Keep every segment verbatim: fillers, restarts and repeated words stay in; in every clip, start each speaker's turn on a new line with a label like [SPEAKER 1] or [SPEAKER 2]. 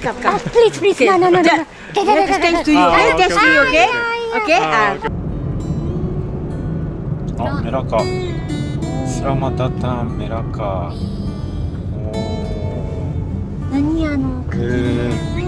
[SPEAKER 1] come, come.
[SPEAKER 2] Oh, please, please. No, no, no, no. no.
[SPEAKER 1] Thanks to you.
[SPEAKER 3] Ah,
[SPEAKER 1] Thanks to you, okay? Okay.
[SPEAKER 3] Ah,
[SPEAKER 1] Ah.
[SPEAKER 3] okay. あ、メラカ。スラマダタンメラカ。おー。
[SPEAKER 2] 何あの
[SPEAKER 3] へえ。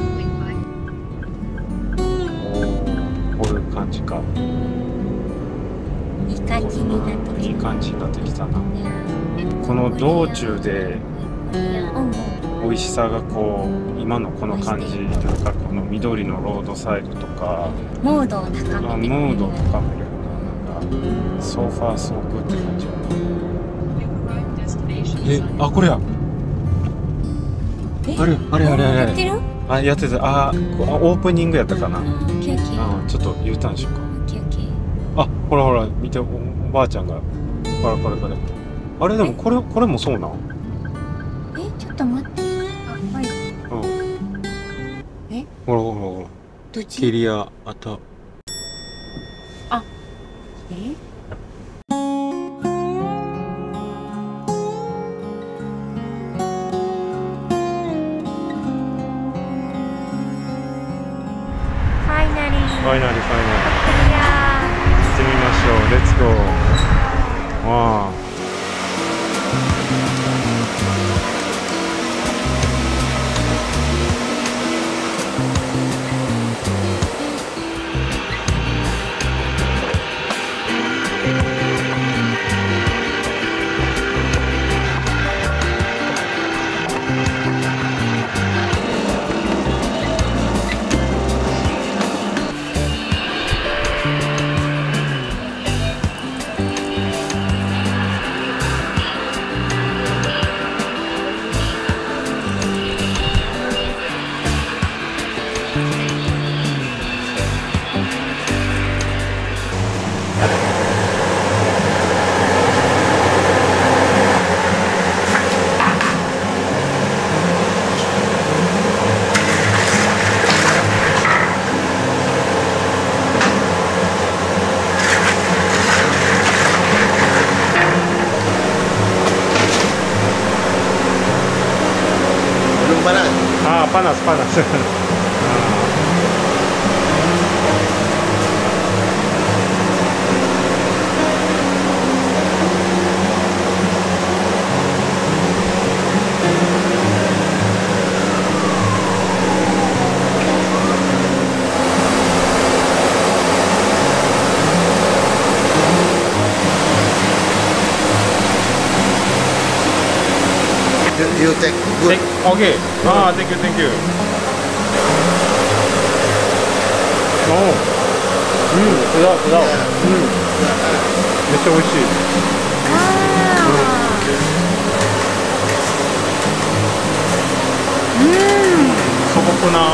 [SPEAKER 3] おー、こういう感じか。
[SPEAKER 2] いい感じになってきた。
[SPEAKER 3] いい感じになってきたな。この道中で美味しさがこう今のこの感じ、なんかこの緑のロードサイドとか、
[SPEAKER 2] モードを高めてくれる。
[SPEAKER 3] あ、ムードを高めるような、なんかソーファーソークって感じ。え、あ、これや。
[SPEAKER 2] え
[SPEAKER 3] あれあれあれあれ
[SPEAKER 2] やってる？
[SPEAKER 3] あ、やってた。あ、こあオープニングやったかな。
[SPEAKER 2] あー、オッケーオッケー。
[SPEAKER 3] あ、ちょっと U ターンしようか。
[SPEAKER 2] オッケーオッケー。
[SPEAKER 3] あ、ほらほら見て、お、おばあちゃんがこれこれこれ。あれでもこれこれもそうなん。
[SPEAKER 2] え、ちょっと待って。あ、はい。
[SPEAKER 3] うん。
[SPEAKER 2] え？
[SPEAKER 3] ほらほらほら。
[SPEAKER 2] どっち？
[SPEAKER 3] ケリアあた。
[SPEAKER 2] あ、え？ファイナリー。
[SPEAKER 3] ファイナリーファイナリー。
[SPEAKER 2] いや
[SPEAKER 3] 行ってみましょう。レッツゴー。わあ。Ah, panas, panas.
[SPEAKER 4] You take good.
[SPEAKER 3] Okay. Ah, thank you, thank you. Oh. うん、違う違う。うん。めっちゃ美味しい。素朴な。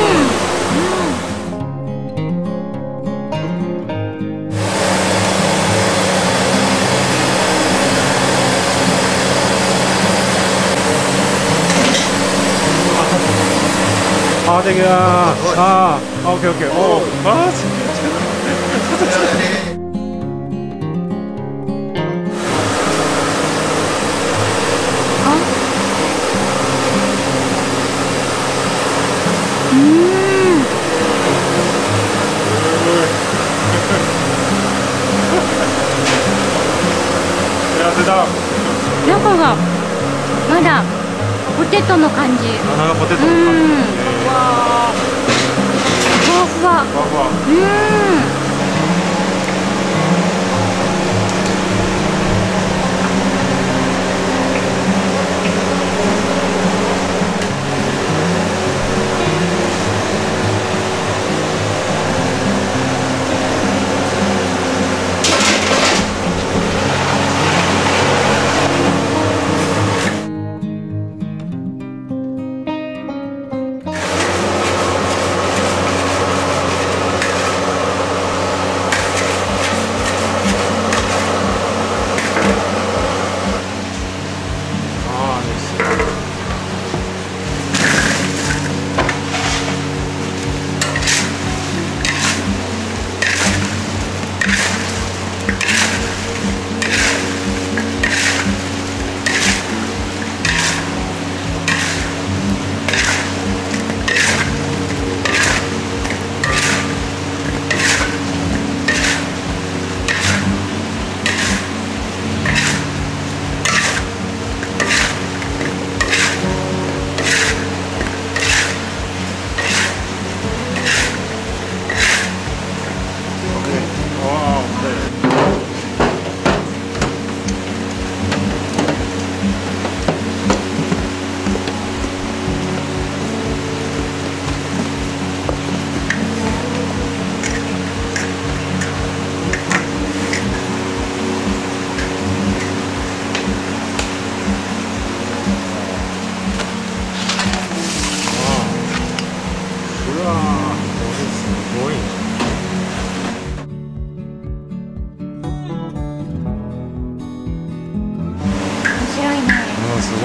[SPEAKER 3] あ、できた。あ、オッケーオッケー。お、あ、すげえ。
[SPEAKER 2] 中がまだポテトの感じ。
[SPEAKER 3] 中がポテトの感じ。
[SPEAKER 2] ふわふわ。
[SPEAKER 3] ふわふわ。
[SPEAKER 2] うん。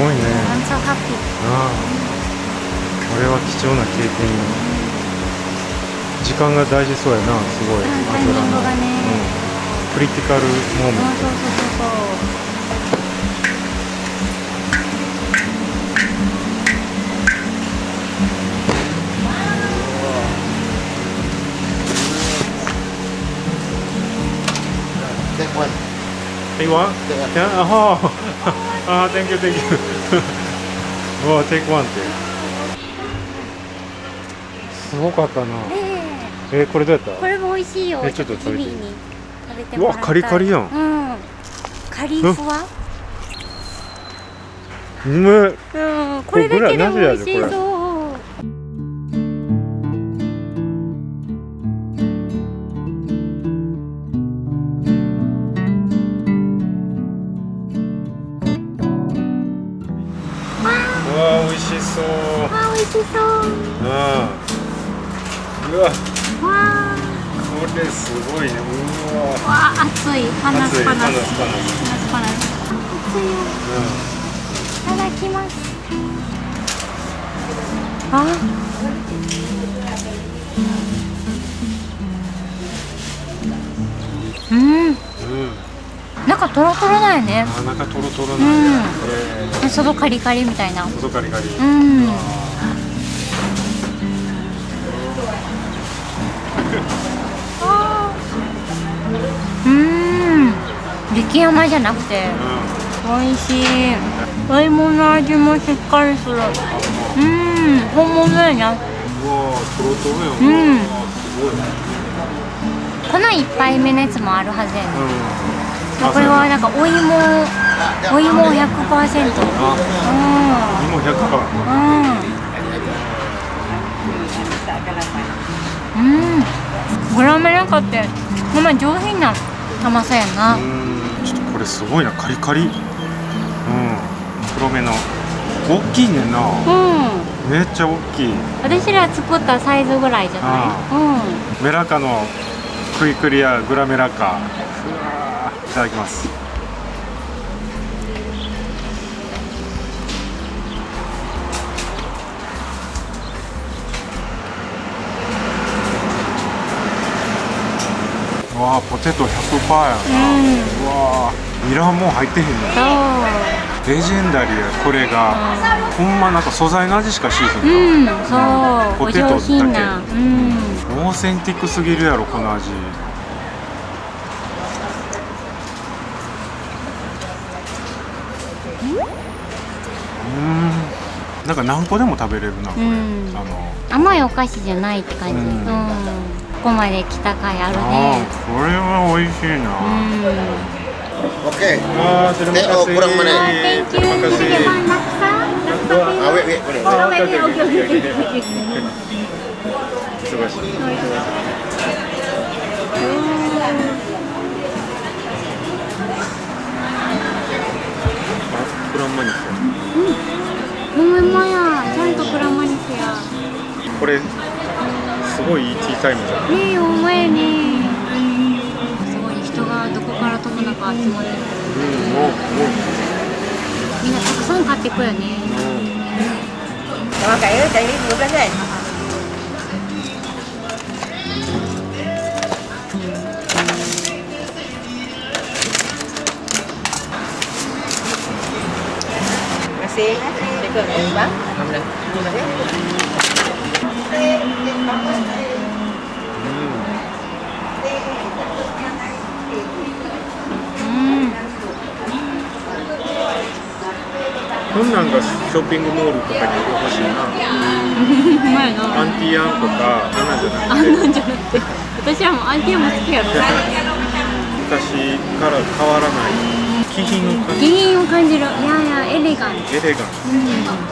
[SPEAKER 3] ごいね。
[SPEAKER 2] I'm so happy。
[SPEAKER 3] ああ、これは貴重な経験。時間が大事そうやな、すごい。
[SPEAKER 2] タイミングがね、
[SPEAKER 3] うん、クリティカルモーメント。
[SPEAKER 2] そうそうそうそう。
[SPEAKER 4] Take one.
[SPEAKER 3] Take one? Yeah? Oh, ah, thank you, thank you. Oh, take one って。すごかったな。えー、これどうやった？
[SPEAKER 2] これも美味しいよ。
[SPEAKER 3] え、ちょっと食べて。
[SPEAKER 2] 食べてもらいたい。
[SPEAKER 3] うわ、カリカリやん。
[SPEAKER 2] うん。カリふわ。
[SPEAKER 3] うめえ。
[SPEAKER 2] うん、これだけでも美味しいそう。
[SPEAKER 3] わあ、美味しそう。
[SPEAKER 2] あ、美味しそう。
[SPEAKER 3] ああ。うわ。
[SPEAKER 2] わあ。
[SPEAKER 3] これすごいね。うわ。
[SPEAKER 2] わあ、熱い。鼻スパナス。
[SPEAKER 3] 鼻スパナス。
[SPEAKER 2] 鼻スパナス。熱いよ。いただきます。あ。うん。うん。中トロトロだよね。
[SPEAKER 3] あ、中トロトロなんや。
[SPEAKER 2] うん。外カリカリみたいな。
[SPEAKER 3] 外カリカリ。
[SPEAKER 2] うん。うん。激甘じゃなくて、美味しい。お芋の味もしっかりする。うん、本物だよね。
[SPEAKER 3] うわ、トロトロやん。
[SPEAKER 2] うん。
[SPEAKER 3] すごい。
[SPEAKER 2] この一杯目のやつもあるはずやね。
[SPEAKER 3] うん。
[SPEAKER 2] これはなんかお芋、お芋 ひゃくパーセント。
[SPEAKER 3] あ、
[SPEAKER 2] うん。
[SPEAKER 3] 芋ひゃくパーセント。
[SPEAKER 2] うん。うん。グラメなかったよ。ほんま上品な甘さやな。
[SPEAKER 3] うん。ちょっとこれすごいな、カリカリ。うん。黒めの。大きいねんな。
[SPEAKER 2] うん。
[SPEAKER 3] めっちゃ大きい。
[SPEAKER 2] 私ら作ったサイズぐらいじゃない。うん。
[SPEAKER 3] メラカのクイクリアグラメラカ。いただきます。わあ、ポテト ひゃくパーセント やな。うん、うわあ、ニラもう入ってへんねん。レジェンダリーや、これが、うん、ほんまなんか素材の味しかしへんな。
[SPEAKER 2] うん、そう、ポテトだけ。うん、
[SPEAKER 3] オーセンティックすぎるやろ、この味。うん、なんか何個でも食べれるな、これ。うん、あの
[SPEAKER 2] 甘いお菓子じゃないって感じ。うん、うん、ここまで来た甲斐あるね。
[SPEAKER 3] これは美味しいな。
[SPEAKER 4] Oke.
[SPEAKER 3] Ah, terima kasih.
[SPEAKER 4] Oh, kurang mana?
[SPEAKER 2] Thank you.
[SPEAKER 3] Terima kasih.
[SPEAKER 4] Ah, wait, wait, boleh.
[SPEAKER 3] Ah, oke, oke, oke, oke. Terima kasih. Kurang manis ya?
[SPEAKER 2] Hmm, lumayan. ちゃんとクラマニスや。
[SPEAKER 3] これすごいいいティータイムじゃない？
[SPEAKER 2] ねえ、お前ね。すごい人がどこからともなく集まってる。
[SPEAKER 3] うん、もうもう
[SPEAKER 2] みんなたくさん買ってくよね。
[SPEAKER 1] Kalau kayak dari dua belas kan? Masih cukup bang? Alhamdulillah.
[SPEAKER 2] Hmm.
[SPEAKER 3] こんなんがショッピングモールとかに欲しいな。
[SPEAKER 2] 前の
[SPEAKER 3] アンティアンとかあんなんじゃな
[SPEAKER 2] あ
[SPEAKER 3] くて。
[SPEAKER 2] んなんじゃなくて、私はもうアンティアも好きやろ。
[SPEAKER 3] 昔から変わらない気品を感じる。
[SPEAKER 2] 気品を感じる。いやいや、エレガント。
[SPEAKER 3] エレガント。
[SPEAKER 2] うん、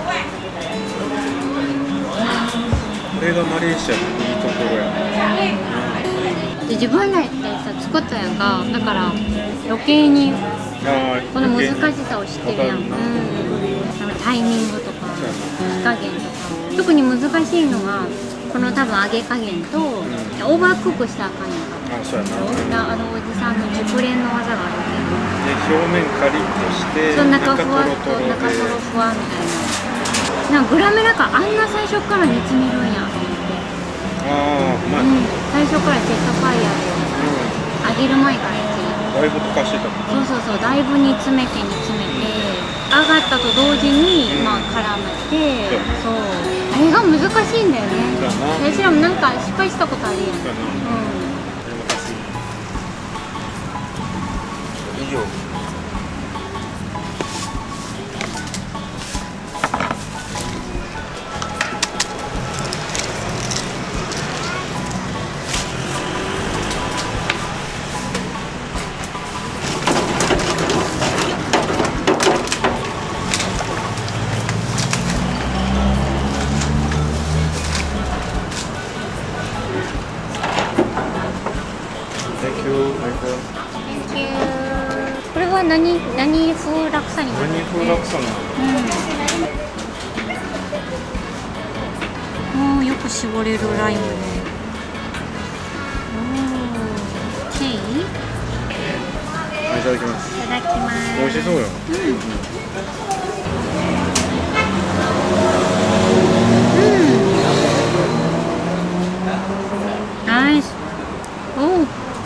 [SPEAKER 3] これがマレーシアのいいところや。
[SPEAKER 2] で自分らでさ作ったやんか、だから余計にこの難しさを知ってるやん。うん、タイミングとか火加減とか、特に難しいのがこの多分揚げ加減と、うん、オーバークックしたらあかんやんか。
[SPEAKER 3] あ、そうやな。
[SPEAKER 2] あのおじさんの熟練の技があるけど。
[SPEAKER 3] 表面カリッとして
[SPEAKER 2] そう中
[SPEAKER 3] 中
[SPEAKER 2] ふわっと
[SPEAKER 3] トロトロで。
[SPEAKER 2] 中トロふわみたいな。なんかグラメだからあんな最初から煮詰めるんやと思って。
[SPEAKER 3] ああ、まあ、
[SPEAKER 2] うん、最初からジェットファイヤーで揚げる前からやってる。
[SPEAKER 3] だいぶ溶かしてたもん。
[SPEAKER 2] そうそうそう、だいぶ煮詰めて煮詰めて上がったと同時に、
[SPEAKER 3] うん、
[SPEAKER 2] まあ絡めて、そうあれが難しいんだよね。私らもなんか失敗したことあるやん。うん。
[SPEAKER 3] 以上。
[SPEAKER 2] これは何何風ラクサになる？
[SPEAKER 3] 何風ラクサなの？
[SPEAKER 2] うん。もうよく絞れるライムね。おお、ケイ？
[SPEAKER 3] いただきます。
[SPEAKER 2] いただきます。
[SPEAKER 3] 美味しそうよ。
[SPEAKER 2] うん。うん。ナイス。おお。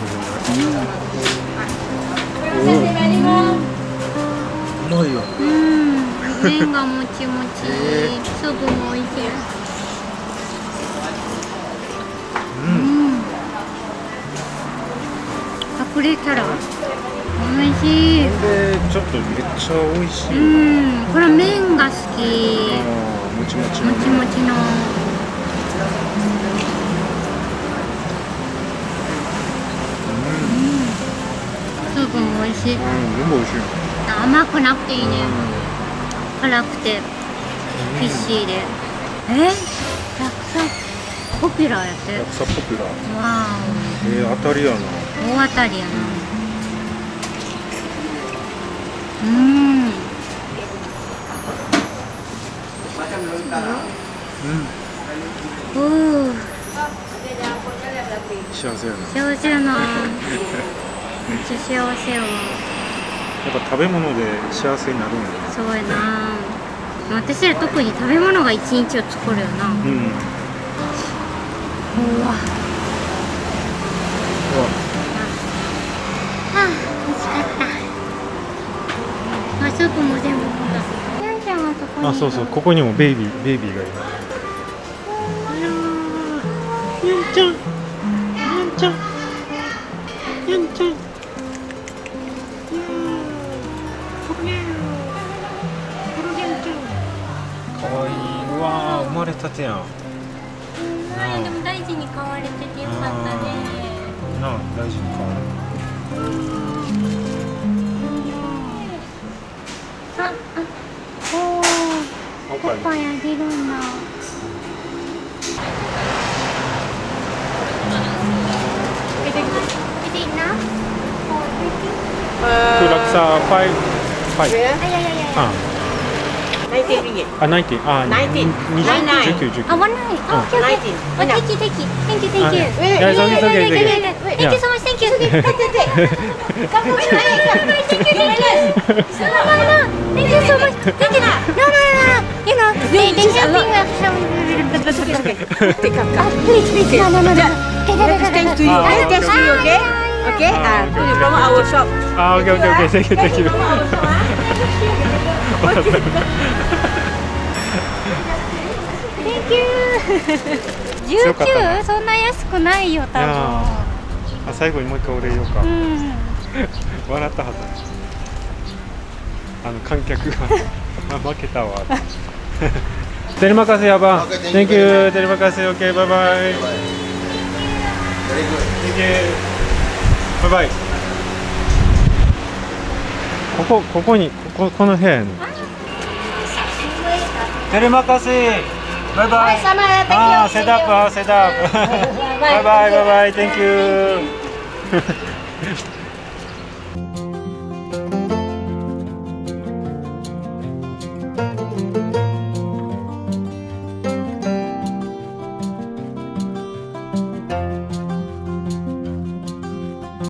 [SPEAKER 3] うまいよ。
[SPEAKER 2] うん、麺がもちもち、スープも美味しい。うん。隠れキャラ。美味しい。
[SPEAKER 3] で、ちょっとめっちゃ美味しい。
[SPEAKER 2] うん、これ麺が好き。
[SPEAKER 3] ああ、もちもちの。
[SPEAKER 2] もちもちの。スープも美味しい。うん、
[SPEAKER 3] 全部美味しい。
[SPEAKER 2] 甘くなくていいね。辛くてフィッシーで。え？ラクサポピュラーやって。
[SPEAKER 3] ラクサポピュラー。
[SPEAKER 2] わ
[SPEAKER 3] ー。えー、当たりやな。
[SPEAKER 2] 大当たりやな。うん。うん。おお。
[SPEAKER 3] 幸せやな。
[SPEAKER 2] 幸せやな。めっちゃ幸せよ。
[SPEAKER 3] やっぱ食べ物で幸せになるんだね。
[SPEAKER 2] そうやな。私ら特に食べ物が一日を作るよな。うん。うわ。うわ。あ、美味しかった。あ、スープも全部飲んだ。ヤンちゃんはそこに。
[SPEAKER 3] あ、そうそう、ここにもベイビー、ベイビーがいる。
[SPEAKER 2] あらー。
[SPEAKER 3] ヤンちゃん。ヤンちゃん。ヤンちゃん。かわいい。うわー、生まれたてやん。
[SPEAKER 2] うん、でも大事に飼われててよかったね。
[SPEAKER 3] なあ、大事に飼われて。
[SPEAKER 2] あ、あ、おお、おっぱいあげるんだ。
[SPEAKER 3] Tu laksa five, five. Ah,
[SPEAKER 1] nineteen ringgit.
[SPEAKER 3] ah nineteen. Ah,
[SPEAKER 1] nineteen.
[SPEAKER 3] nineteen. Juku, juku.
[SPEAKER 2] Ah, one nine. Oh, okay, okay.
[SPEAKER 1] nineteen.
[SPEAKER 2] Oh, thank you, thank you, thank you, thank you.
[SPEAKER 3] Yeah, it's okay, it's okay, it's okay.
[SPEAKER 2] Thank you so much, thank you. Thank you, thank you. Come on, thank you, thank you. No, no, no. Thank you so much. Thank you. No, no, no, no. You know, they they helping us.
[SPEAKER 1] Take up,
[SPEAKER 2] Ah,
[SPEAKER 1] come.
[SPEAKER 2] please, please. No, no, no, no.
[SPEAKER 1] Thanks to you.
[SPEAKER 3] Ah,
[SPEAKER 1] Thanks to you, okay? Okay. Ah, you promote our shop.
[SPEAKER 3] Ah, okay, okay, okay. Thank you, thank you.
[SPEAKER 2] Thank you. じゅうきゅう? そんな安くないよ、多分。
[SPEAKER 3] あ、最後にもう一回お礼言おうか。
[SPEAKER 2] うん。
[SPEAKER 3] 笑ったはず。あの観客が負けたわ。Terima kasih abang. Thank you. Terima kasih. Okay, bye bye.
[SPEAKER 4] Very good.
[SPEAKER 3] Thank you. Bye bye. ここここにこここの部屋やね。Terima kasih. Bye bye. Ah, sedap, sedap. Bye bye, bye bye. Thank you.